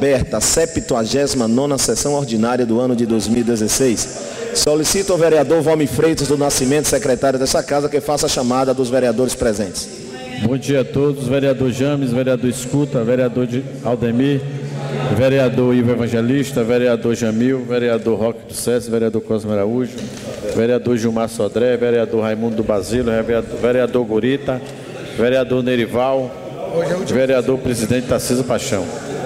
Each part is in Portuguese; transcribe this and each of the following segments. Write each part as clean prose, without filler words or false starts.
Aberta a 79ª sessão ordinária do ano de 2016. Solicito ao vereador Valmir Freitas do Nascimento, secretário dessa casa, que faça a chamada dos vereadores presentes. Bom dia a todos, vereador James, vereador Escuta, vereador Aldemir, vereador Ivo Evangelista, vereador Jamil, vereador Roque do César, vereador Cosme Araújo, vereador Gilmar Sodré, vereador Raimundo do Basílio, vereador Gurita, vereador Nerival, vereador presidente Tarcísio Paixão.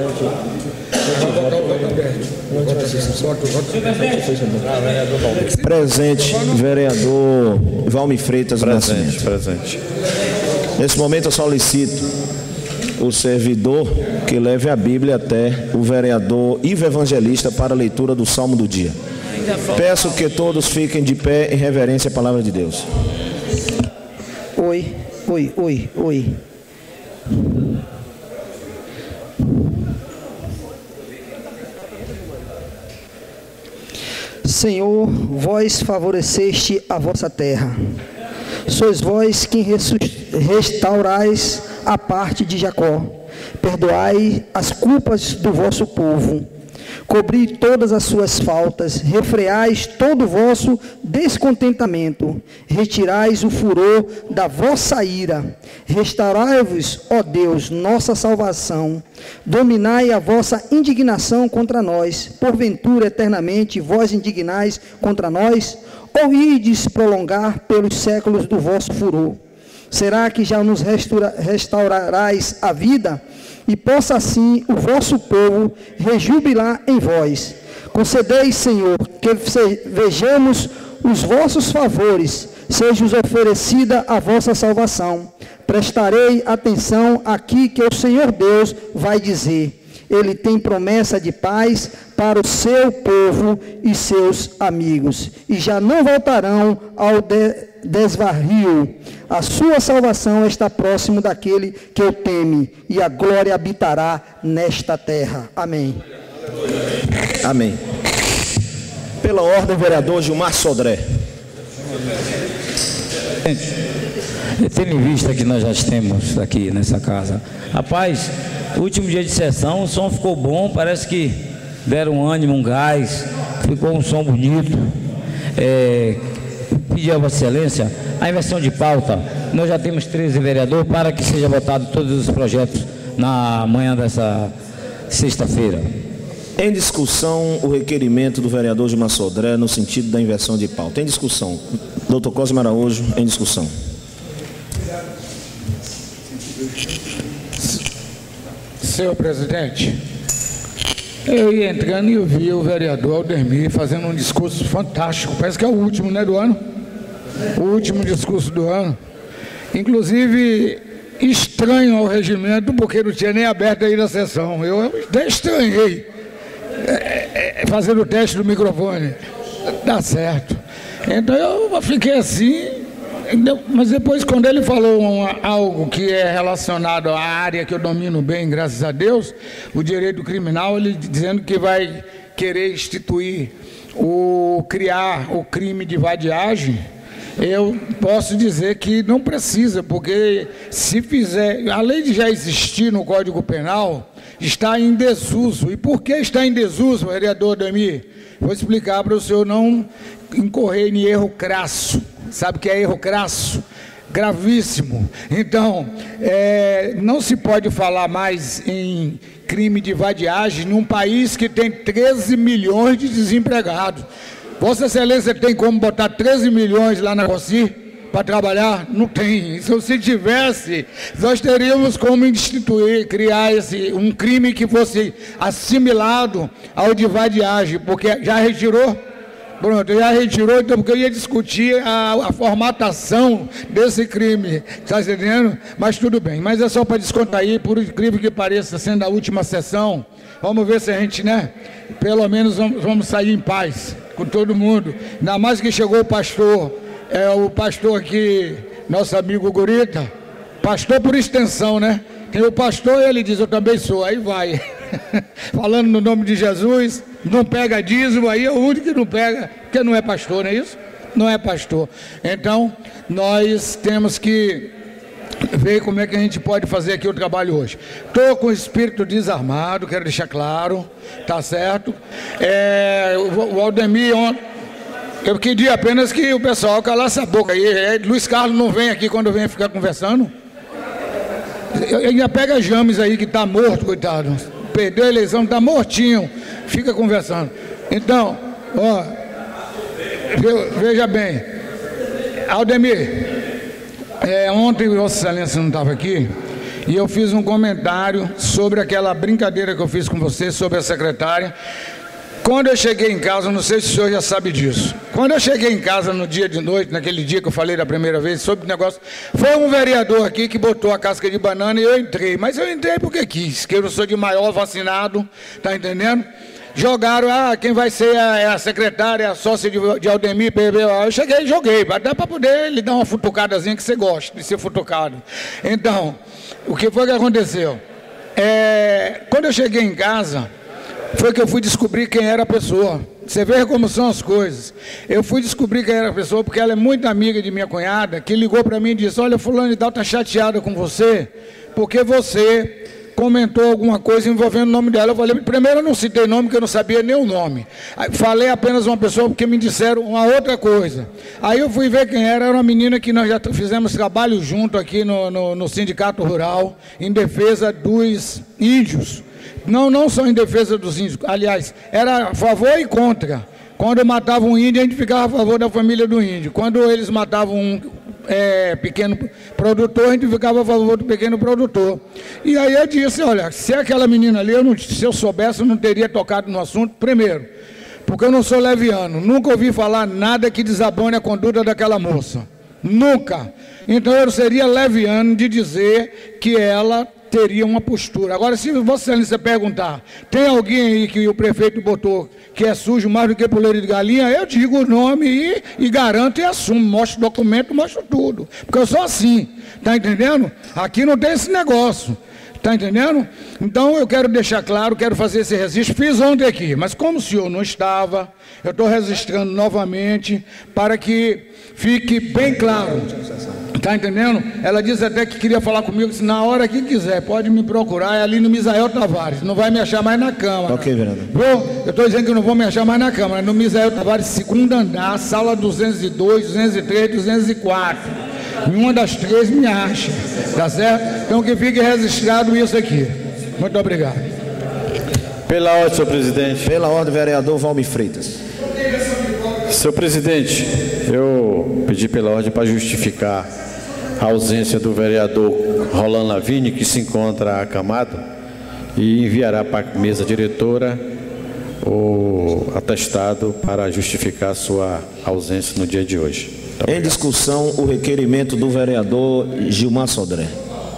Presente, vereador Valmir Freitas do Nascimento. Presente. Nesse momento eu solicito o servidor que leve a Bíblia até o vereador Ivo Evangelista para a leitura do Salmo do dia. Peço que todos fiquem de pé em reverência à palavra de Deus. Oi. Senhor, vós favoreceste a vossa terra. Sois vós quem restaurais a parte de Jacó. Perdoai as culpas do vosso povo. Cobri todas as suas faltas, refreais todo o vosso descontentamento, retirais o furor da vossa ira, restaurai-vos, ó Deus, nossa salvação, dominai a vossa indignação contra nós, porventura eternamente vós indignais contra nós, ou ides prolongar pelos séculos do vosso furor? Será que já nos restaurarás a vida? E possa assim o vosso povo rejubilar em vós. Concedei, Senhor, que vejamos os vossos favores, seja-os oferecida a vossa salvação. Prestarei atenção aqui que o Senhor Deus vai dizer. Ele tem promessa de paz para o seu povo e seus amigos, e já não voltarão ao desvario. A sua salvação está próximo daquele que o teme, e a glória habitará nesta terra. Amém. Amém. Pela ordem, vereador Gilmar Sodré. Tendo em vista que nós já temos aqui nessa casa, rapaz, o último dia de sessão o som ficou bom, parece que deram um ânimo, um gás, ficou um som bonito. Pedir a Vossa Excelência a inversão de pauta. Nós já temos 13 vereadores para que seja votado todos os projetos na manhã dessa sexta-feira. Em discussão, o requerimento do vereador Gilmar Sodré no sentido da inversão de pauta. Em discussão. Doutor Cosme Araújo, em discussão. Senhor presidente, eu ia entrando e eu vi o vereador Aldemir fazendo um discurso fantástico, parece que é o último, né, do ano, o último discurso do ano, inclusive estranho ao regimento, porque não tinha nem aberto aí na sessão, eu até estranhei, fazendo o teste do microfone, dá certo, então eu fiquei assim. Mas depois, quando ele falou algo que é relacionado à área que eu domino bem, graças a Deus, o direito criminal, ele dizendo que vai querer instituir criar o crime de vadiagem, eu posso dizer que não precisa, porque se fizer, a lei de já existir no Código Penal, está em desuso. E por que está em desuso, vereador Aldemir? Vou explicar para o senhor não incorrer em erro crasso. Sabe o que é erro crasso? Gravíssimo. Então, não se pode falar mais em crime de vadiagem num país que tem 13 milhões de desempregados. Vossa Excelência tem como botar 13 milhões lá na COSI para trabalhar? Não tem. Se tivesse, nós teríamos como instituir, criar um crime que fosse assimilado ao de vadiagem, porque já retirou. Pronto, já retirou, então, porque eu ia discutir a formatação desse crime, está entendendo? Mas tudo bem, mas é só para descontar aí, por incrível que pareça, sendo a última sessão, vamos ver se a gente, né, pelo menos vamos sair em paz com todo mundo, ainda mais que chegou o pastor aqui, nosso amigo Gurita, pastor por extensão, né? Tem o pastor e ele diz, eu também sou, aí vai, falando no nome de Jesus, não pega dízimo, aí é o único que não pega, porque não é pastor, não é isso? Não é pastor. Então, nós temos que ver como é que a gente pode fazer aqui o trabalho hoje. Estou com o espírito desarmado, quero deixar claro, tá certo? O Aldemir ontem, eu queria apenas que o pessoal calasse a boca aí. Luiz Carlos não vem aqui quando vem ficar conversando. Ainda pega James aí que está morto, coitado. Perdeu a eleição, está mortinho. Fica conversando. Então, ó, veja bem, Aldemir, ontem Vossa Excelência não estava aqui e eu fiz um comentário sobre aquela brincadeira que eu fiz com você sobre a secretária. Quando eu cheguei em casa, não sei se o senhor já sabe disso, quando eu cheguei em casa no dia de noite, naquele dia que eu falei da primeira vez sobre o negócio, foi um vereador aqui que botou a casca de banana e eu entrei, mas eu entrei porque quis, que eu não sou de maior vacinado, tá entendendo? Jogaram, quem vai ser a secretária, a sócia de Aldemir, eu cheguei e joguei, até para poder lhe dar uma futucadazinha que você gosta de ser futucado. Então, o que foi que aconteceu? Quando eu cheguei em casa, foi que eu fui descobrir quem era a pessoa. Você vê como são as coisas. Eu fui descobrir quem era a pessoa porque ela é muito amiga de minha cunhada, que ligou para mim e disse: olha, fulano e tal está chateada com você, porque você comentou alguma coisa envolvendo o nome dela. Eu falei, primeiro eu não citei nome, porque eu não sabia nem o nome. Falei apenas uma pessoa, porque me disseram uma outra coisa. Aí eu fui ver quem era uma menina que nós já fizemos trabalho junto aqui no Sindicato Rural, em defesa dos índios. Não só em defesa dos índios, aliás, era a favor e contra. Quando matavam um índio, a gente ficava a favor da família do índio. Quando eles matavam um pequeno produtor, a gente ficava a favor do pequeno produtor. E aí eu disse, olha, se aquela menina ali, se eu soubesse, eu não teria tocado no assunto, primeiro, porque eu não sou leviano, nunca ouvi falar nada que desabone a conduta daquela moça. Nunca. Então eu seria leviano de dizer que ela teria uma postura. Agora, se Vossa Excelência perguntar, tem alguém aí que o prefeito botou que é sujo mais do que puleiro de galinha, eu digo o nome e garanto e assumo, mostro documento, mostro tudo, porque eu sou assim, tá entendendo? Aqui não tem esse negócio, tá entendendo? Então eu quero deixar claro, quero fazer esse registro, fiz ontem aqui, mas como o senhor não estava, eu estou registrando novamente para que fique bem claro. Está entendendo? Ela disse até que queria falar comigo, disse, na hora que quiser, pode me procurar, é ali no Misael Tavares, não vai me achar mais na Câmara. Ok, vereador. Eu estou dizendo que não vou me achar mais na Câmara, no Misael Tavares, segundo andar, sala 202, 203, 204. Em uma das três me acha, tá certo? Então que fique registrado isso aqui. Muito obrigado. Pela ordem, senhor presidente. Pela ordem, vereador Valmir Freitas. Senhor presidente, eu pedi pela ordem para justificar a ausência do vereador Rolando Lavigne, que se encontra acamado, e enviará para a mesa diretora o atestado para justificar a sua ausência no dia de hoje. Em discussão, o requerimento do vereador Gilmar Sodré.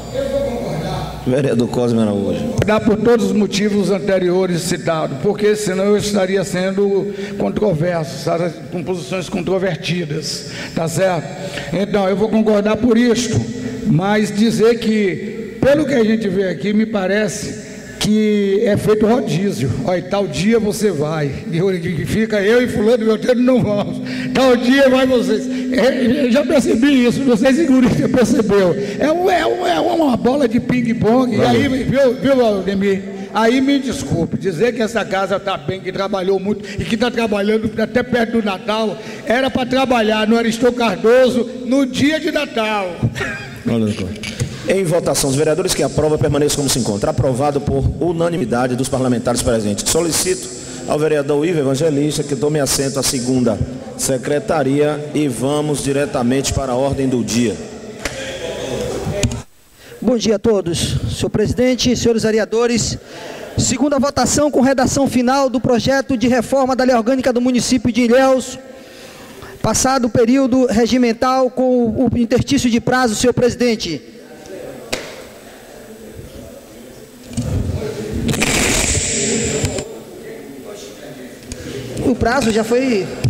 Vereador Cosme Araújo. Dá por todos os motivos anteriores citados, porque senão eu estaria sendo controverso, com posições controvertidas, tá certo? Então, eu vou concordar por isto, mas dizer que, pelo que a gente vê aqui, me parece que é feito rodízio. Olha, tal dia você vai, e fica eu e fulano meu tempo não vamos, tal dia vai vocês. Eu já percebi isso, vocês seguristas percebeu. É uma bola de ping-pong. E aí, viu, Aldemir? Aí me desculpe, dizer que essa casa está bem, que trabalhou muito e que está trabalhando até perto do Natal, era para trabalhar no Ariston Cardoso no dia de Natal. Em votação, os vereadores que aprovam permaneçam como se encontra. Aprovado por unanimidade dos parlamentares presentes. Solicito ao vereador Ivo Evangelista que tome assento à segunda secretaria e vamos diretamente para a ordem do dia. Bom dia a todos. Senhor presidente, senhores vereadores, segunda votação com redação final do projeto de reforma da Lei Orgânica do município de Ilhéus, passado o período regimental com o interstício de prazo, senhor presidente. O prazo já foi